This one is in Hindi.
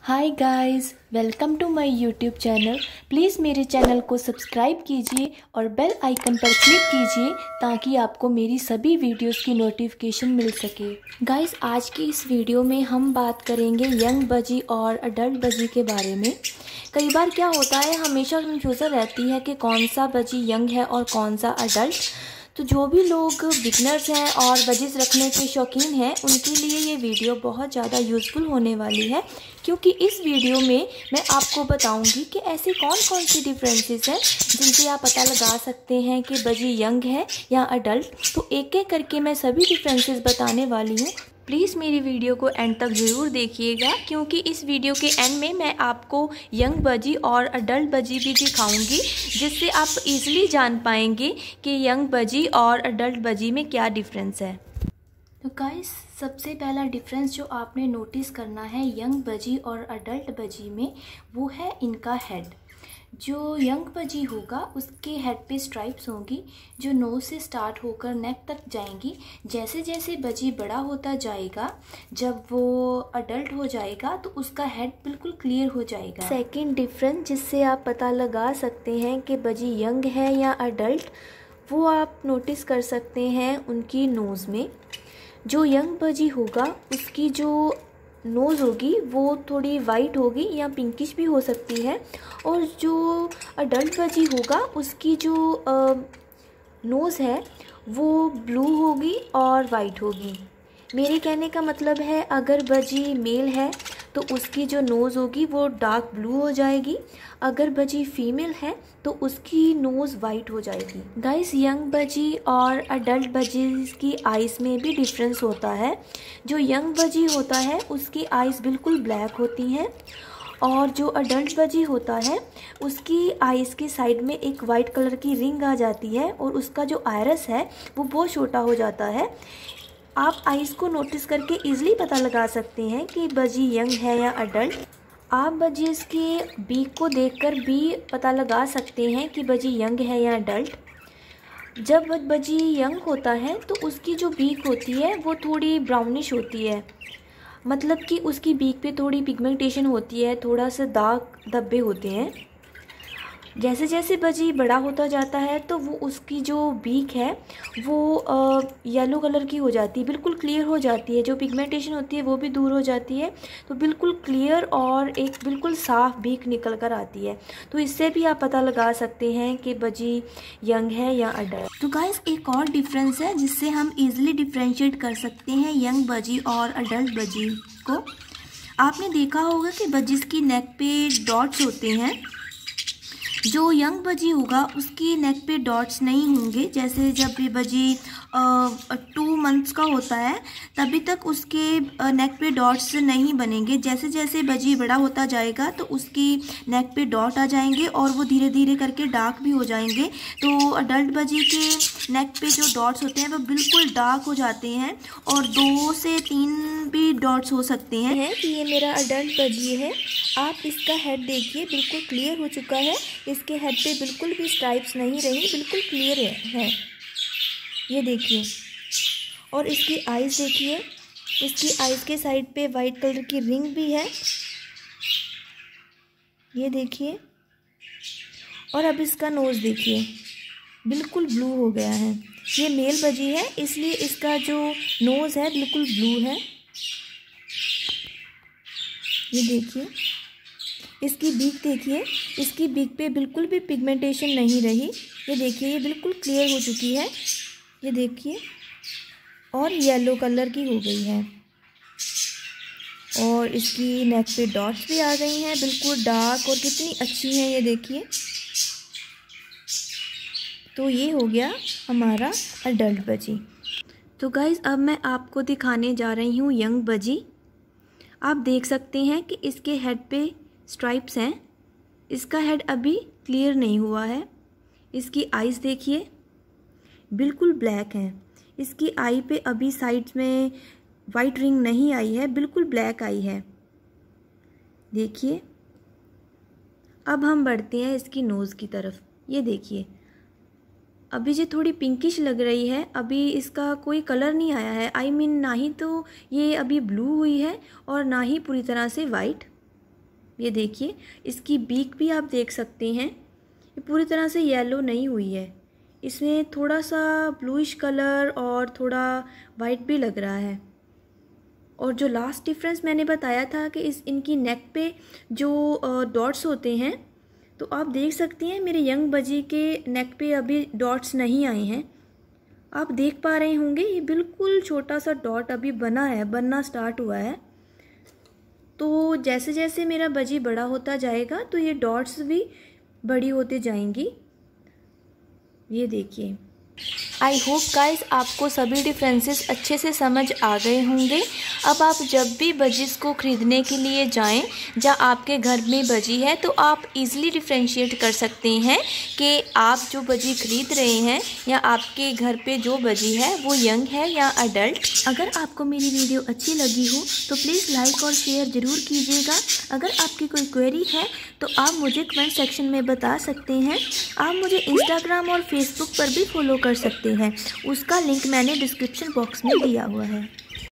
Hi guys, welcome to my YouTube channel. Please मेरे चैनल को सब्सक्राइब कीजिए और बेल आइकन पर क्लिक कीजिए ताकि आपको मेरी सभी वीडियोस की नोटिफिकेशन मिल सके। गाइस, आज की इस वीडियो में हम बात करेंगे यंग बजी और अडल्ट बजी के बारे में। कई बार क्या होता है, हमेशा कन्फ्यूज़न रहती है कि कौन सा बजी यंग है और कौन सा अडल्ट। तो जो भी लोग बिगनर्स हैं और बजीज रखने के शौकीन हैं, उनके लिए ये वीडियो बहुत ज़्यादा यूज़फुल होने वाली है, क्योंकि इस वीडियो में मैं आपको बताऊंगी कि ऐसे कौन कौन सी डिफरेंसेस हैं जिनसे आप पता लगा सकते हैं कि बजी यंग है या अडल्ट। तो एक एक करके मैं सभी डिफरेंसेस बताने वाली हूँ। प्लीज़ मेरी वीडियो को एंड तक ज़रूर देखिएगा, क्योंकि इस वीडियो के एंड में मैं आपको यंग बजी और अडल्ट बजी भी दिखाऊंगी, जिससे आप इजीली जान पाएंगे कि यंग बजी और अडल्ट बजी में क्या डिफरेंस है। तो गाइस, सबसे पहला डिफरेंस जो आपने नोटिस करना है यंग बजी और अडल्ट बजी में, वो है इनका हेड। जो यंग बजी होगा उसके हेड पे स्ट्राइप्स होंगी जो नोज से स्टार्ट होकर नेक तक जाएंगी। जैसे जैसे बजी बड़ा होता जाएगा, जब वो अडल्ट हो जाएगा तो उसका हेड बिल्कुल क्लियर हो जाएगा। सेकंड डिफरेंस जिससे आप पता लगा सकते हैं कि बजी यंग है या अडल्ट, वो आप नोटिस कर सकते हैं उनकी नोज़ में। जो यंग बजी होगा उसकी जो नोज़ होगी वो थोड़ी वाइट होगी या पिंकिश भी हो सकती है, और जो अडल्ट बजी होगा उसकी जो नोज़ है वो ब्लू होगी और वाइट होगी। मेरे कहने का मतलब है, अगर बजी मेल है तो उसकी जो नोज़ होगी वो डार्क ब्लू हो जाएगी, अगर बजी फीमेल है तो उसकी नोज़ वाइट हो जाएगी। गाइस, यंग बजी और अडल्ट बजी की आइज़ में भी डिफरेंस होता है। जो यंग बजी होता है उसकी आइज़ बिल्कुल ब्लैक होती हैं, और जो अडल्ट बजी होता है उसकी आइज़ की साइड में एक वाइट कलर की रिंग आ जाती है, और उसका जो आयरस है वो बहुत छोटा हो जाता है। आप आइज़ को नोटिस करके इजीली पता लगा सकते हैं कि बजी यंग है या अडल्ट। आप बजीज के बीक को देखकर भी पता लगा सकते हैं कि बजी यंग है या अडल्ट। जब बजी यंग होता है तो उसकी जो बीक होती है वो थोड़ी ब्राउनिश होती है, मतलब कि उसकी बीक पे थोड़ी पिगमेंटेशन होती है, थोड़ा सा दाग धब्बे होते हैं। जैसे जैसे बजी बड़ा होता जाता है तो वो उसकी जो बीक है वो येलो कलर की हो जाती है, बिल्कुल क्लियर हो जाती है। जो पिगमेंटेशन होती है वो भी दूर हो जाती है, तो बिल्कुल क्लियर और एक बिल्कुल साफ़ बीक निकल कर आती है। तो इससे भी आप पता लगा सकते हैं कि बजी यंग है या अडल्ट। तो गाइस, एक और डिफरेंस है जिससे हम ईज़िली डिफ्रेंशिएट कर सकते हैं यंग बजी और अडल्ट बजी को। आपने देखा होगा कि बजीज की नेक पे डॉट्स होते हैं। जो यंग बजी होगा उसकी नेक पे डॉट्स नहीं होंगे। जैसे जब भी बजी 2 मंथ्स का होता है तभी तक उसके नेक पे डॉट्स नहीं बनेंगे। जैसे जैसे बजी बड़ा होता जाएगा तो उसकी नेक पे डॉट आ जाएंगे और वो धीरे धीरे करके डार्क भी हो जाएंगे। तो अडल्ट बजी के नेक पे जो डॉट्स होते हैं वो बिल्कुल डार्क हो जाते हैं, और 2 से 3 भी डॉट्स हो सकते हैं। कि ये मेरा अडल्ट बजी है। आप इसका हेड देखिए, बिल्कुल क्लियर हो चुका है। इसके हेड पे बिल्कुल भी स्ट्राइप्स नहीं रही, बिल्कुल क्लियर है। ये देखिए, और इसकी आइज़ देखिए, इसकी आइज़ के साइड पे वाइट कलर की रिंग भी है, ये देखिए। और अब इसका नोज़ देखिए, बिल्कुल ब्लू हो गया है। ये मेल बजी है इसलिए इसका जो नोज़ है बिल्कुल ब्लू है। ये देखिए, इसकी बीक देखिए, इसकी बीक पे बिल्कुल भी पिगमेंटेशन नहीं रही। ये देखिए, ये बिल्कुल क्लियर हो चुकी है, ये देखिए, और येलो कलर की हो गई है। और इसकी नेक पे डॉट्स भी आ गई हैं, बिल्कुल डार्क, और कितनी अच्छी हैं, ये देखिए। तो ये हो गया हमारा अडल्ट बजी। तो गाइज़, अब मैं आपको दिखाने जा रही हूँ यंग बजी। आप देख सकते हैं कि इसके हेड पे स्ट्राइप्स हैं। इसका हेड अभी क्लियर नहीं हुआ है। इसकी आइज़ देखिए, बिल्कुल ब्लैक हैं। इसकी आई पे अभी साइड्स में वाइट रिंग नहीं आई है, बिल्कुल ब्लैक आई है, देखिए। अब हम बढ़ते हैं इसकी नोज़ की तरफ। ये देखिए, अभी ये थोड़ी पिंकिश लग रही है, अभी इसका कोई कलर नहीं आया है। ना ही तो ये अभी ब्लू हुई है और ना ही पूरी तरह से वाइट। ये देखिए, इसकी बीक भी आप देख सकते हैं, ये पूरी तरह से येलो नहीं हुई है, इसमें थोड़ा सा ब्लूइश कलर और थोड़ा वाइट भी लग रहा है। और जो लास्ट डिफरेंस मैंने बताया था कि इनकी नेक पे जो डॉट्स होते हैं, तो आप देख सकती हैं मेरे यंग बजी के नेक पे अभी डॉट्स नहीं आए हैं। आप देख पा रहे होंगे ये बिल्कुल छोटा सा डॉट अभी बनना स्टार्ट हुआ है। तो जैसे जैसे मेरा बजी बड़ा होता जाएगा तो ये डॉट्स भी बड़ी होते जाएंगी। ये देखिए। आई होप गाइस आपको सभी डिफरेंसेस अच्छे से समझ आ गए होंगे। अब आप जब भी बजीज़ को ख़रीदने के लिए जाएं, जहाँ आपके घर में बजी है, तो आप इजीली डिफ्रेंशिएट कर सकते हैं कि आप जो बजी ख़रीद रहे हैं या आपके घर पे जो बजी है वो यंग है या अडल्ट। अगर आपको मेरी वीडियो अच्छी लगी हो तो प्लीज़ लाइक और शेयर ज़रूर कीजिएगा। अगर आपकी कोई क्वेरी है तो आप मुझे कमेंट सेक्शन में बता सकते हैं। आप मुझे इंस्टाग्राम और फेसबुक पर भी फॉलो कर सकते हैं, उसका लिंक मैंने डिस्क्रिप्शन बॉक्स में दिया हुआ है।